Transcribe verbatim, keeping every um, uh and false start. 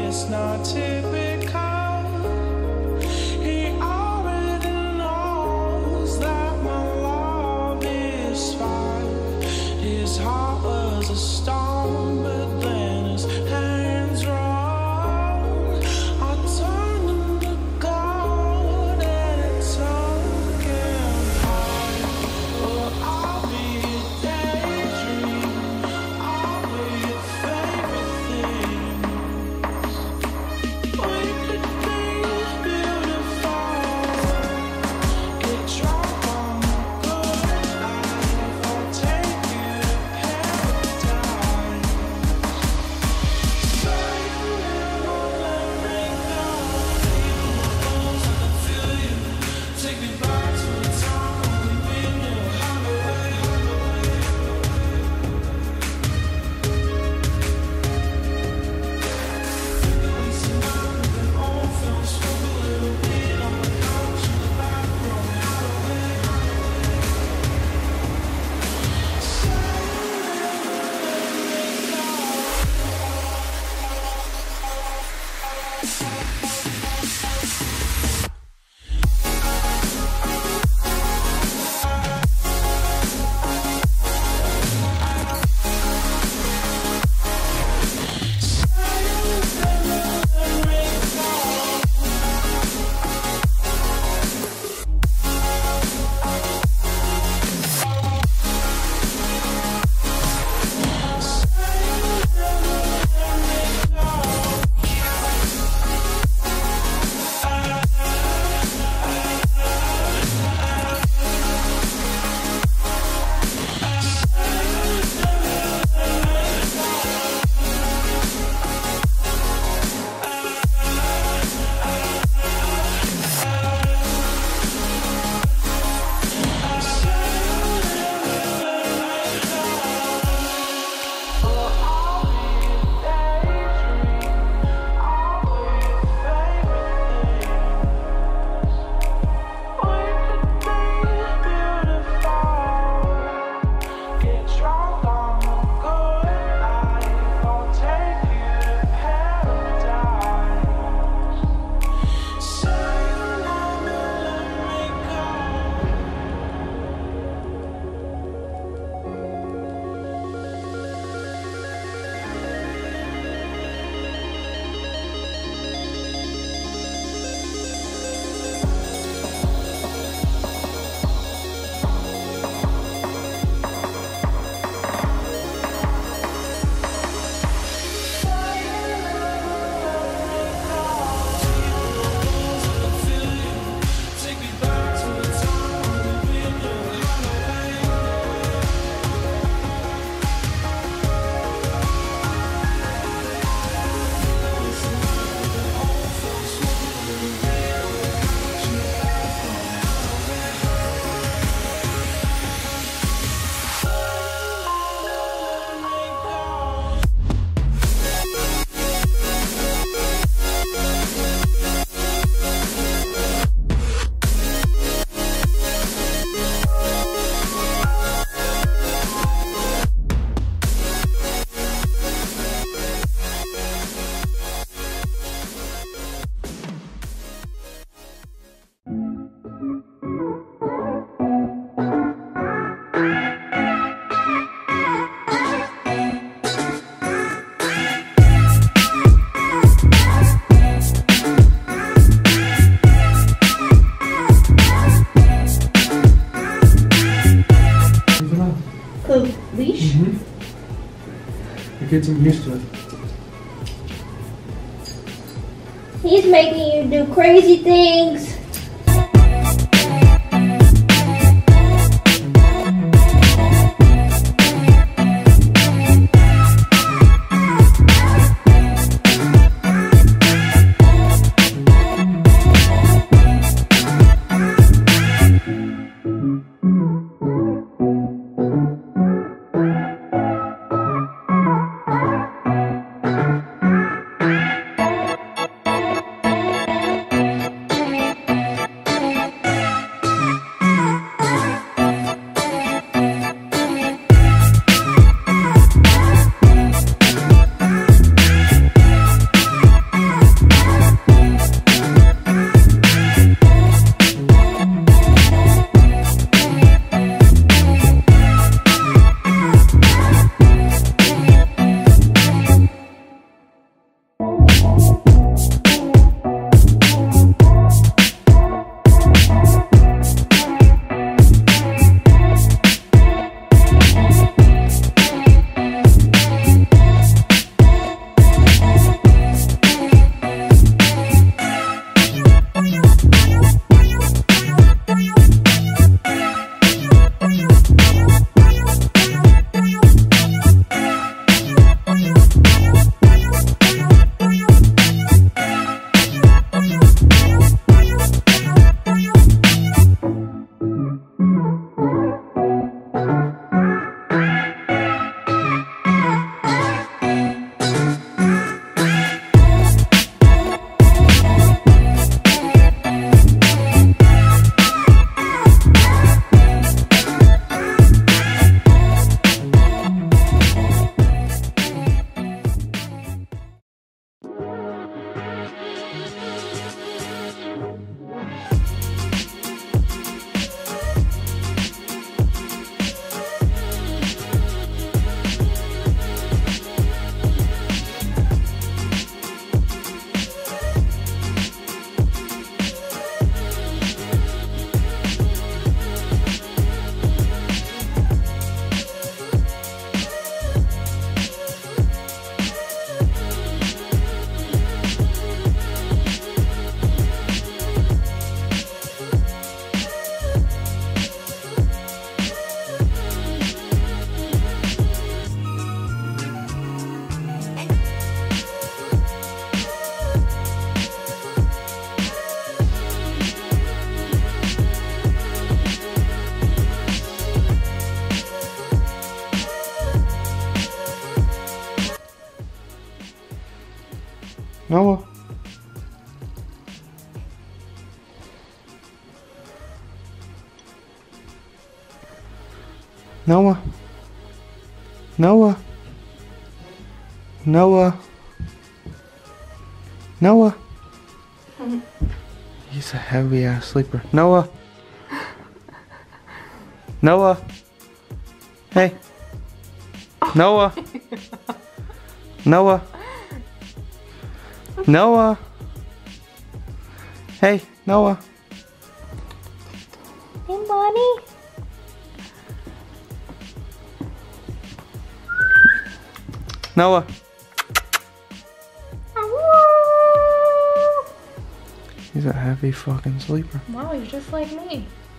it's not typical. He already knows that my love is fine. His heart was a stone, but then his hands rolled. I turned him to gold and it took him high. Oh, I'll be a daydream. I'll be your favorite thing. We could be beautiful. Get drunk on the good life. I'll take you to paradise. Say you never let me go. Even the close I can feel you. Take me back to a time when we been your hideaway, hideaway. We survived an old film, smoke a little weed on the couch in the back room, hideaway, hideaway. Say you never leash? Mhm. It gets him used to it. He's making you do crazy things. Noah. Noah. Noah. Noah. Noah. He's a heavy ass sleeper. Noah. Noah. Hey. Noah. Noah. Noah. Hey, Noah. Hey, Bonnie. Noah. He's a heavy fucking sleeper. Wow, you're just like me.